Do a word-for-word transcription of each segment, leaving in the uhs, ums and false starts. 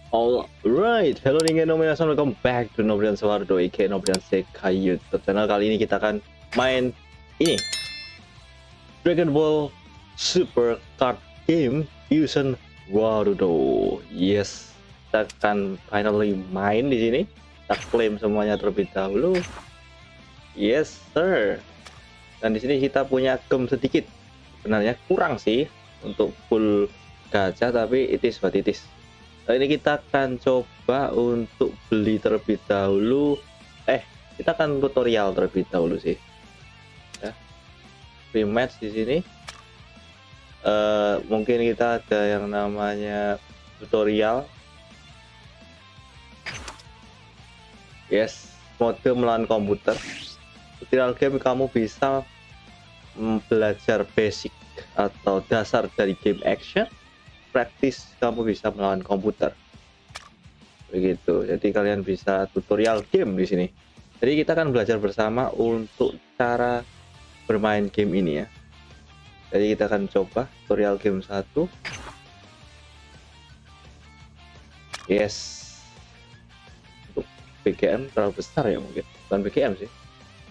Alright, hello nih Nominasan, welcome back to Nobrian Sawardo aka Nobrian Sekai YouTube channel. Kali ini kita akan main ini Dragon Ball Super Card Game Fusion Warudo. Yes, kita akan finally main di sini. Kita klaim semuanya terlebih dahulu. Yes sir. Dan di sini kita punya gem sedikit. Sebenarnya kurang sih untuk full gacha, tapi it is what it is. Nah, ini kita akan coba untuk beli terlebih dahulu. Eh, kita akan tutorial terlebih dahulu sih. Ya. Free match di sini. Uh, mungkin kita ada yang namanya tutorial. Yes, mode melawan komputer. Tutorial game kamu bisa belajar basic atau dasar dari game action. Praktis kamu bisa melawan komputer begitu. Jadi kalian bisa tutorial game di sini. Jadi kita akan belajar bersama untuk cara bermain game ini ya. Jadi kita akan coba tutorial game satu. Yes, untuk B G M terlalu besar ya, mungkin bukan B G M sih.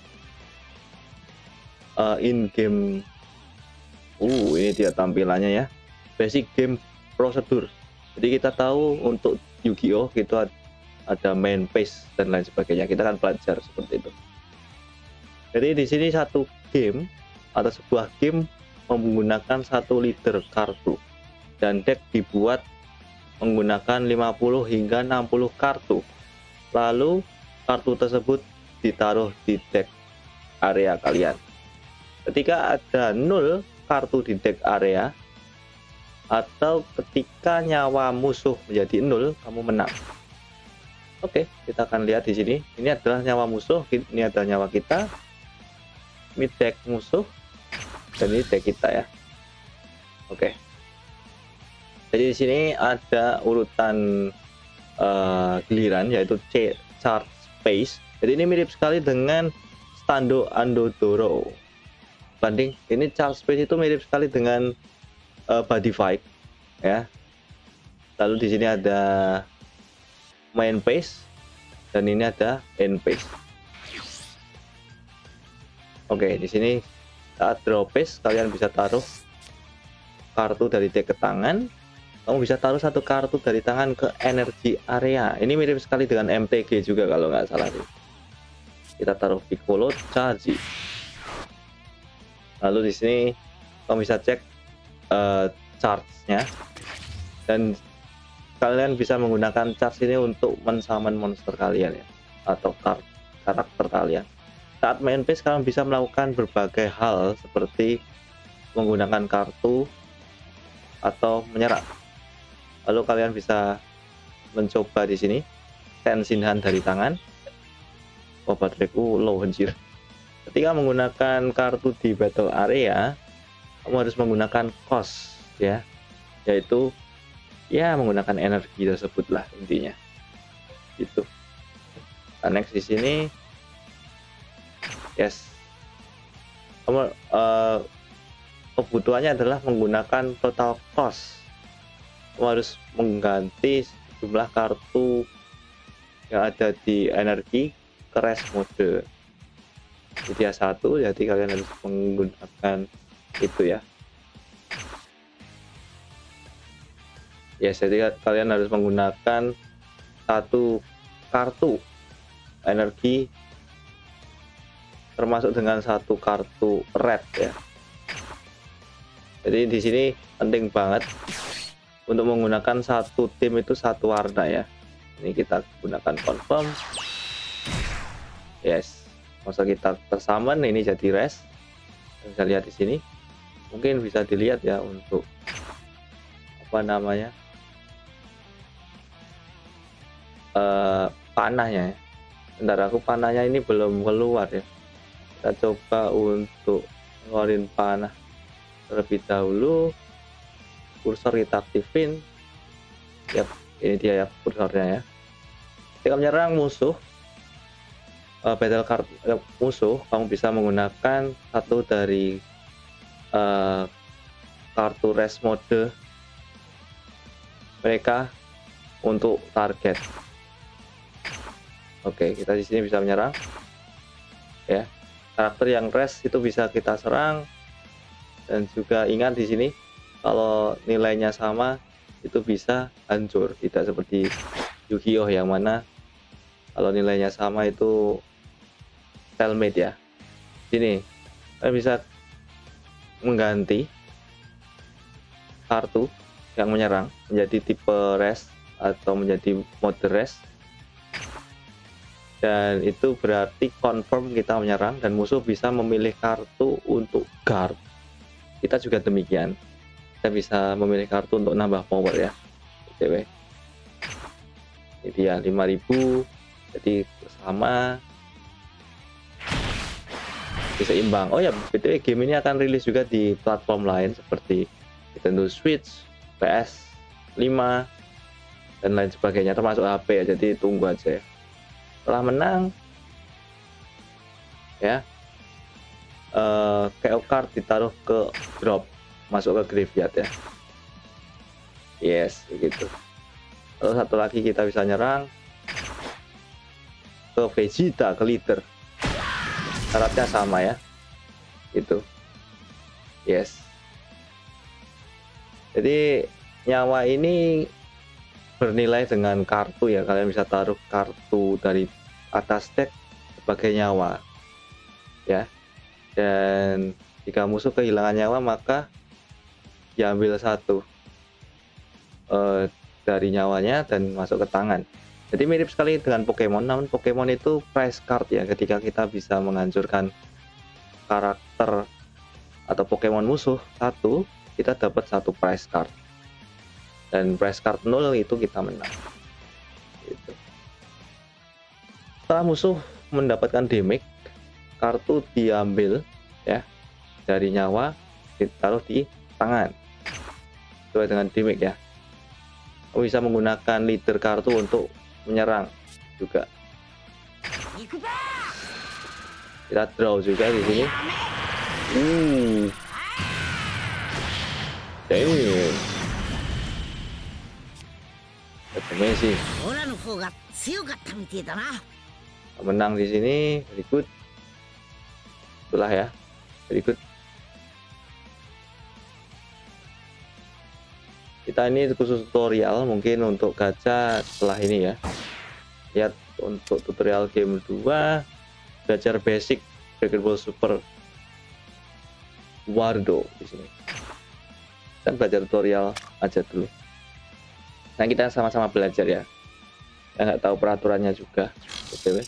Uh, in game. Uh ini dia tampilannya ya. Basic game prosedur. Jadi kita tahu untuk Yu-Gi-Oh itu ada main phase dan lain sebagainya. Kita akan belajar seperti itu. Jadi di sini satu game atau sebuah game menggunakan satu leader kartu dan deck dibuat menggunakan lima puluh hingga enam puluh kartu. Lalu kartu tersebut ditaruh di deck area kalian. Ketika ada nol kartu di deck area atau ketika nyawa musuh menjadi nol, kamu menang. Oke, kita akan lihat di sini. Ini adalah nyawa musuh, ini ada nyawa kita, ini deck musuh, dan ini deck kita ya. Oke. Jadi di sini ada urutan uh, giliran yaitu C Charge Space. Jadi ini mirip sekali dengan Stando Andodoro. Banding, ini Charge Space itu mirip sekali dengan Uh, body fight ya. Lalu di sini ada main phase dan ini ada end phase. Oke, di sini saat draw phase kalian bisa taruh kartu dari deck ke tangan. Kamu bisa taruh satu kartu dari tangan ke energi area. Ini mirip sekali dengan M T G juga kalau nggak salah. Kita taruh Piccolo Charge. Lalu di sini kamu bisa cek Uh, charge-nya dan kalian bisa menggunakan charge ini untuk men-summon monster kalian ya, atau kar karakter kalian. Saat main phase kalian bisa melakukan berbagai hal seperti menggunakan kartu atau menyerang. Lalu kalian bisa mencoba di sini Tenshinhan dari tangan. Oh, bateraiku low anjir. Ketika menggunakan kartu di battle area, kamu harus menggunakan cost ya, yaitu ya menggunakan energi tersebut lah intinya itu. Nah, next di sini yes, kamu uh, kebutuhannya adalah menggunakan total cost. Kamu harus mengganti jumlah kartu yang ada di energi ke rest mode. Jadi ya satu, jadi kalian harus menggunakan itu ya. Yes, jadi kalian harus menggunakan satu kartu energi termasuk dengan satu kartu red ya. Jadi di sini penting banget untuk menggunakan satu tim itu satu warna ya. Ini kita gunakan confirm. Yes, masa kita tersummon ini jadi rest. Bisa lihat di sini. Mungkin bisa dilihat ya untuk apa namanya uh, panahnya ya. Bentar, aku panahnya ini belum keluar ya. Kita coba untuk ngeluarin panah terlebih dahulu. Kursor kita aktifin. Yap, ini dia ya kursornya ya. Ketika menyerang musuh, uh, battle card uh, musuh, kamu bisa menggunakan satu dari uh, kartu rest mode mereka untuk target. Oke, kita di sini bisa menyerang ya. Karakter yang rest itu bisa kita serang, dan juga ingat di sini kalau nilainya sama itu bisa hancur, tidak seperti Yu-Gi-Oh yang mana kalau nilainya sama itu stalemate ya. Sini kita bisa mengganti kartu yang menyerang menjadi tipe rest atau menjadi mode rest, dan itu berarti confirm kita menyerang dan musuh bisa memilih kartu untuk guard. Kita juga demikian, kita bisa memilih kartu untuk nambah power ya. B T W ini dia lima ribu, jadi sama bisa imbang. Oh ya, B T W game ini akan rilis juga di platform lain seperti Nintendo Switch, P S lima dan lain sebagainya, termasuk H P ya, jadi tunggu aja ya. Setelah menang ya, uh, K O card ditaruh ke drop, masuk ke graveyard ya. Yes, begitu. Lalu satu lagi kita bisa nyerang ke Vegeta, ke leader. Syaratnya sama ya, gitu. Yes. Jadi nyawa ini bernilai dengan kartu ya, kalian bisa taruh kartu dari atas deck sebagai nyawa ya. Dan jika musuh kehilangan nyawa maka diambil satu uh, dari nyawanya dan masuk ke tangan. Jadi mirip sekali dengan Pokemon, namun Pokemon itu prize card ya, ketika kita bisa menghancurkan karakter atau Pokemon musuh satu, kita dapat satu prize card, dan prize card nol itu kita menang gitu. Setelah musuh mendapatkan damage, kartu diambil ya dari nyawa, ditaruh di tangan sesuai dengan damage ya. Kamu bisa menggunakan leader kartu untuk menyerang juga. Kita draw juga di sini. Uh. Damn. Amazing. Menang di sini, very good. Itulah ya, very good. Kita ini khusus tutorial, mungkin untuk gacha setelah ini ya. Lihat untuk tutorial game dua, belajar basic Dragon Ball Super Wardo di sini. Kita belajar tutorial aja dulu. Nah, kita sama-sama belajar ya. Saya nggak tahu peraturannya juga. Oke,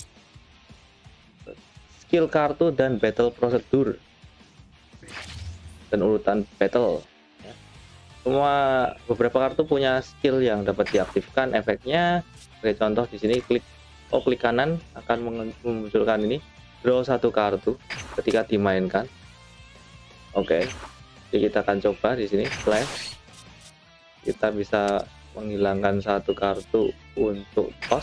skill kartu dan battle prosedur dan urutan battle. Semua beberapa kartu punya skill yang dapat diaktifkan efeknya. Sebagai contoh di sini klik oh klik kanan akan memunculkan ini draw satu kartu ketika dimainkan. Oke, jadi kita akan coba di sini flash. Kita bisa menghilangkan satu kartu untuk toss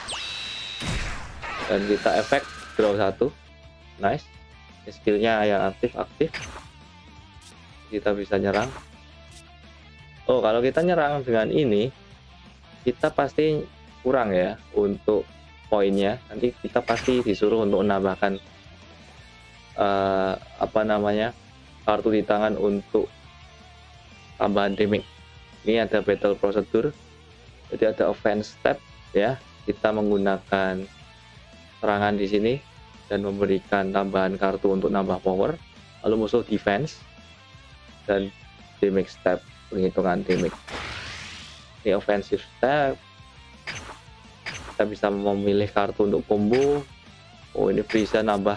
dan kita efek draw satu. Nice, ini skillnya yang aktif aktif. Kita bisa nyerang. Oh, kalau kita nyerang dengan ini, kita pasti kurang ya untuk poinnya. Nanti kita pasti disuruh untuk menambahkan uh, apa namanya kartu di tangan untuk tambahan damage. Ini ada battle procedure, jadi ada offense step ya. Kita menggunakan serangan di sini dan memberikan tambahan kartu untuk nambah power. Lalu musuh defense dan damage step, penghitungan damage. Ini offensive step. Kita bisa memilih kartu untuk combo. Oh, ini bisa nambah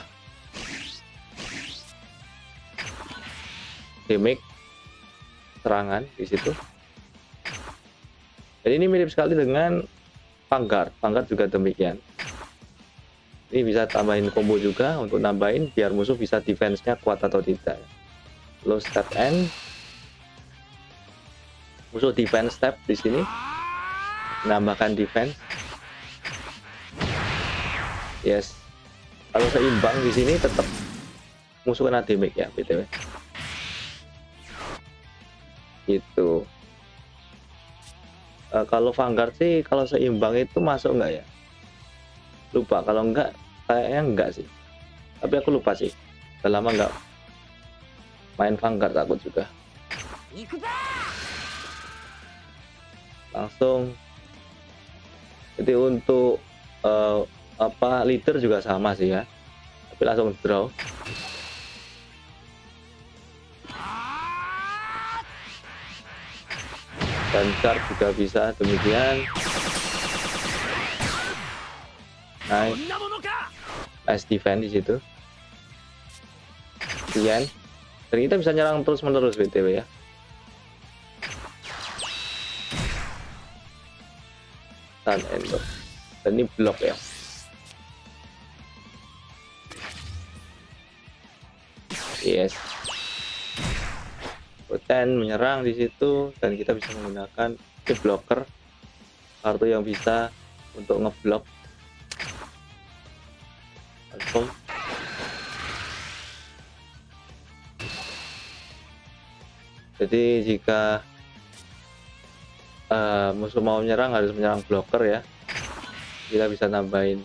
damage serangan di situ. Jadi ini mirip sekali dengan Vanguard. Vanguard juga demikian. Ini bisa tambahin combo juga untuk nambahin biar musuh bisa defense-nya kuat atau tidak. Low step end. Musuh defense step di sini, menambahkan defense. Yes. Kalau seimbang di sini tetap musuh kena damage ya, B T W. Gitu. uh, kalau Vanguard sih kalau seimbang itu masuk nggak ya? Lupa, kalau enggak kayaknya enggak sih. Tapi aku lupa sih. Udah lama nggak main Vanguard aku juga. Langsung. Jadi untuk uh, apa leader juga sama sih ya. Tapi langsung draw. Dan card juga bisa demikian. Nice, nice defense di situ. Sekian. Dan kita bisa nyerang terus menerus B T W ya. Sun Ender. Dan ini blok ya. Yes. Poten menyerang di situ dan kita bisa menggunakan ke blocker, kartu yang bisa untuk ngeblok. Langsung. Jadi jika uh, musuh mau menyerang harus menyerang blocker ya. Kita bisa nambahin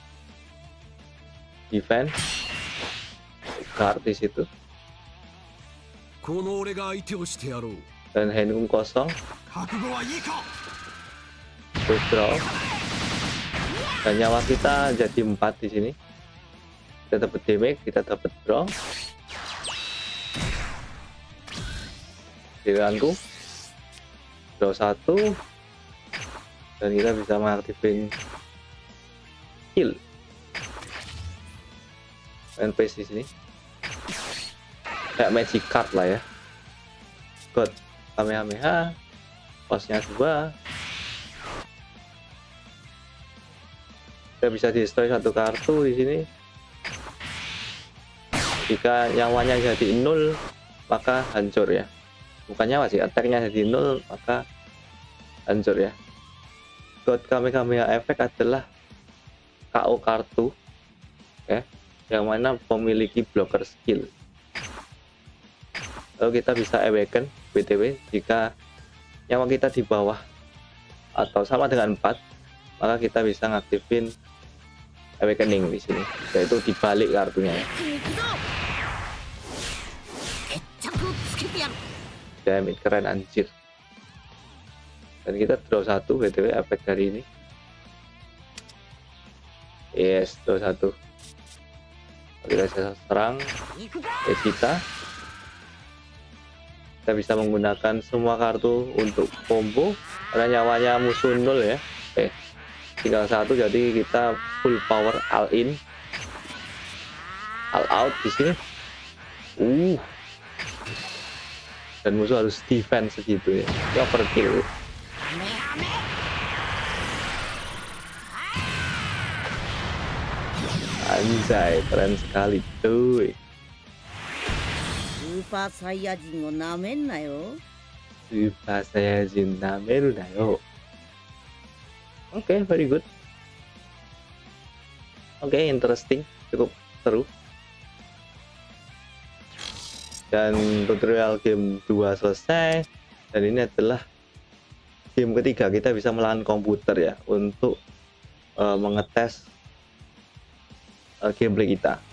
defense, guard di situ. Dan handgun kosong. Terus draw. Dan nyawa kita jadi empat di sini. Kita dapat damage, kita dapat draw. Diganggu. Draw satu. Dan kita bisa mengaktifkan heal. N P C di sini. Kayak magic card lah ya. God Kamehameha, posnya dua. Kita bisa destroy satu kartu di sini. Jika nyawanya jadi nol, maka hancur ya. Bukan nyawa sih, attack-nya jadi nol, maka hancur ya. God Kamehameha efek adalah K O kartu, ya, yang mana memiliki blocker skill. Lalu kita bisa awaken B T W jika nyawa kita di bawah atau sama dengan empat, maka kita bisa ngaktifin awakening di sini, yaitu dibalik kartunya ya. Damn, keren anjir. Dan kita draw satu B T W efek dari ini. Yes, draw satu. Kita bisa serang Evita. Kita bisa menggunakan semua kartu untuk combo karena nyawanya musuh nol ya. Oke, tinggal satu, jadi kita full power all in, all out di sini. Uh, dan musuh harus defense segitu ya. Ini overkill. Anjay, keren sekali cuy. Super Saiyajinをなめんなよ。 Super Saiyajin nameru da yo. Oke, okay, very good. Oke, okay, interesting, cukup seru. Dan tutorial game dua selesai. Dan ini adalah game ketiga kita bisa melawan komputer ya untuk uh, mengetes uh, gameplay kita.